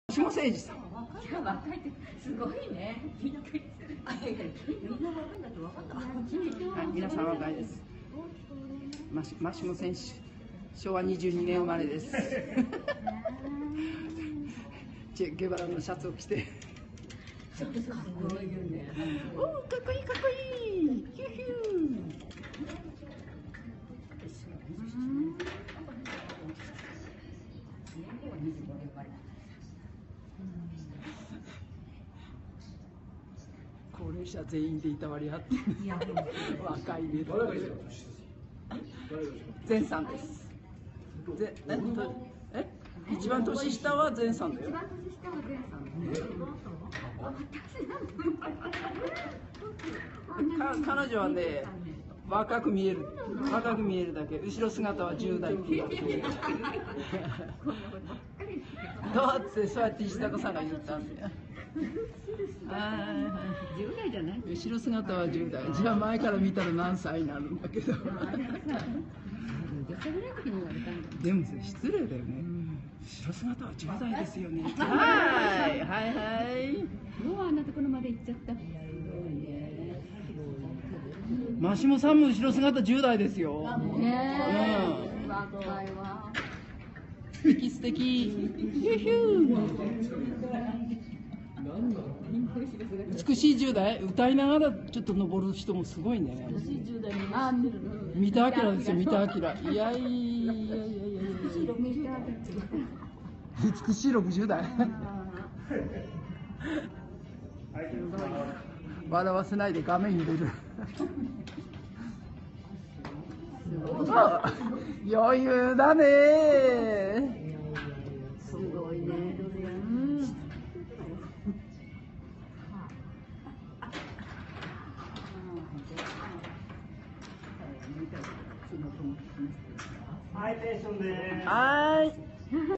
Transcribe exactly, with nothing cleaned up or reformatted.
下誠二さん。 いや、若いってすごいね。びっくりする。みんな若いんだと分かった。 はい、皆さん若いです。マシマシモ選手、しょうわにじゅうにねん生まれです。チェ・ゲバラのシャツを着て。 ちょっとかっこいいよね。 おお、かっこいいかっこいい。ヒューヒュー。高齢者全員でいたわり合って若いね。前さんです。ぜえっとえ一番年下は前さんだよ。 一番年下は前さん。 か彼女はね、若く見える若く見えるだけ、後ろ姿はじゅう代っていうだけ。だってそうやって石坂さんが言ったんだよ。 じゅう代じゃない？ 後ろ姿はじゅう代。じゃあ前から見たら何歳になるんだけど。でも失礼だよね。後ろ姿はじゅう代ですよね。はいはいはい。 もうあんなところまで行っちゃった。 マシモさんも後ろ姿じゅう代ですよ。 ねえ。若いわ。 素敵素敵。ヒューヒュー。美しいじゅう代、歌いながらちょっと登る人もすごいね。三田明ですよ、三田明。いやいやいやいやいや。美しいろくじゅう代。笑わせないで画面揺れる。余裕だね。 すごいね。 ハイテンションです。 はい。